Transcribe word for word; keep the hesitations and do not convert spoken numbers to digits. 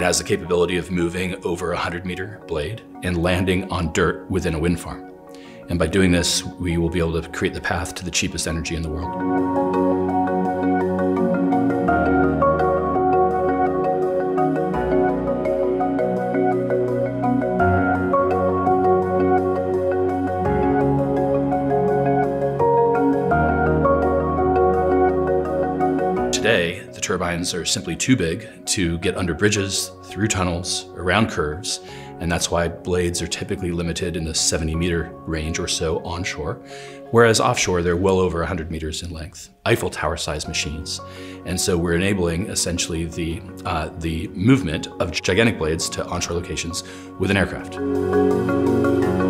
has the capability of moving over a hundred meter blade and landing on dirt within a wind farm. And by doing this, we will be able to create the path to the cheapest energy in the world. Today, the turbines are simply too big to get under bridges, through tunnels, around curves, and that's why blades are typically limited in the seventy meter range or so onshore, whereas offshore they're well over one hundred meters in length, Eiffel Tower sized machines. And so we're enabling essentially the, uh, the movement of gigantic blades to onshore locations with an aircraft.